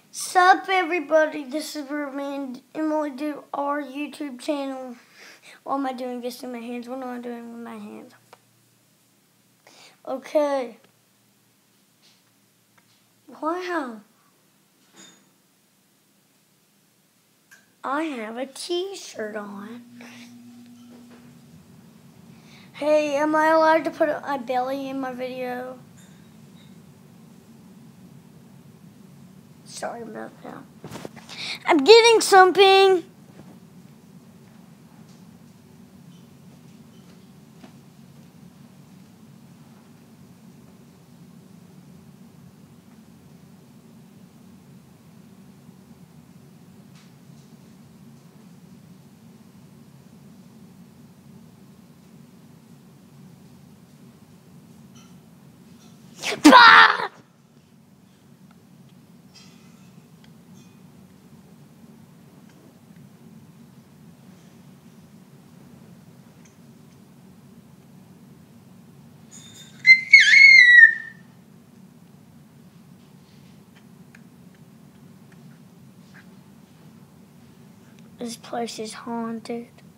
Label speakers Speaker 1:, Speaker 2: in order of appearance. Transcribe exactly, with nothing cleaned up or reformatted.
Speaker 1: Sup everybody, this is where me and Emily do our YouTube channel. What am I doing this in my hands? What am I doing with my hands? Okay. Wow. I have a t-shirt on. Hey, am I allowed to put my belly in my video? Sorry about that. I'm getting something. Bah! This place is haunted.